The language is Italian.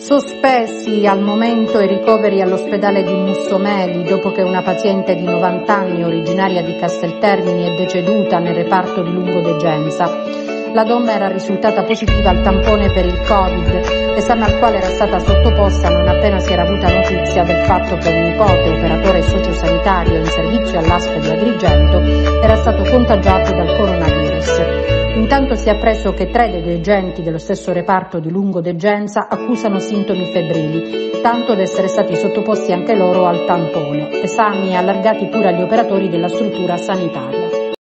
Sospesi al momento i ricoveri all'ospedale di Mussomeli dopo che una paziente di 90 anni originaria di Casteltermini è deceduta nel reparto di lungodegenza. La donna era risultata positiva al tampone per il Covid, esame al quale era stata sottoposta non appena si era avuta notizia del fatto che un nipote, operatore sociosanitario in servizio all'ASP di Agrigento, era stato contagiato dal coronavirus. Intanto si è appreso che 3 dei degenti dello stesso reparto di lungodegenza accusano sintomi febbrili, tanto da essere stati sottoposti anche loro al tampone, esami allargati pure agli operatori della struttura sanitaria.